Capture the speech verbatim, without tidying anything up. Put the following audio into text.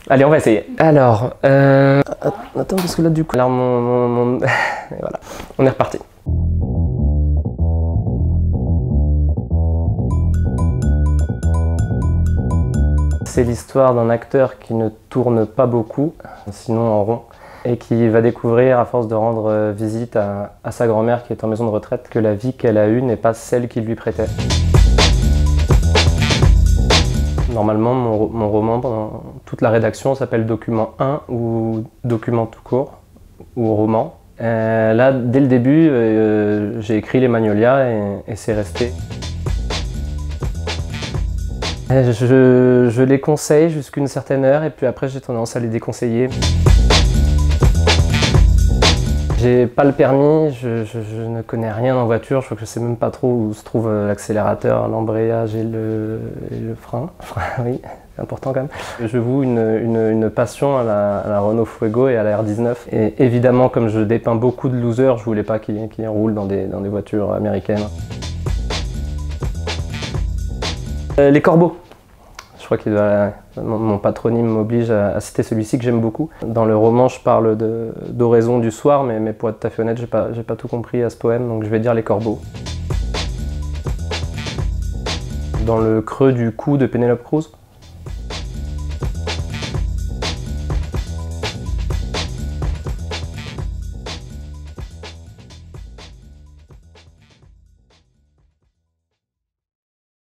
Allez, on va essayer. Alors, euh... attends, parce que là, du coup... Alors, mon... mon, mon... Et voilà, on est reparti. C'est l'histoire d'un acteur qui ne tourne pas beaucoup, sinon en rond, et qui va découvrir, à force de rendre visite à, à sa grand-mère qui est en maison de retraite, que la vie qu'elle a eue n'est pas celle qu'il lui prêtait. Normalement, mon, mon roman, pendant toute la rédaction, s'appelle Document un ou Document tout court, ou roman. Euh, là, dès le début, euh, j'ai écrit les Magnolias et, et c'est resté. Je, je les conseille jusqu'à une certaine heure et puis après j'ai tendance à les déconseiller. J'ai pas le permis, je, je, je ne connais rien en voiture, je crois que je sais même pas trop où se trouve l'accélérateur, l'embrayage et le, et le frein. Oui, c'est important quand même. Je voue une, une, une passion à la, à la Renault Fuego et à la R dix-neuf. Et évidemment, comme je dépeins beaucoup de losers, je voulais pas qu'ils qu'ils roulent dans des, dans des voitures américaines. Euh, les corbeaux. Je crois que mon, mon patronyme m'oblige à, à citer celui-ci que j'aime beaucoup. Dans le roman, je parle d'oraison du soir, mais, mais pour être tout à fait honnête, j'ai pas, j'ai pas tout compris à ce poème, donc je vais dire les corbeaux. Dans le creux du cou de Penélope Cruz.